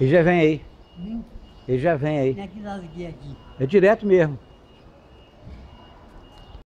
Ele já vem aí. Viu? Ele já vem aí. Não é que nós aqui. É direto mesmo.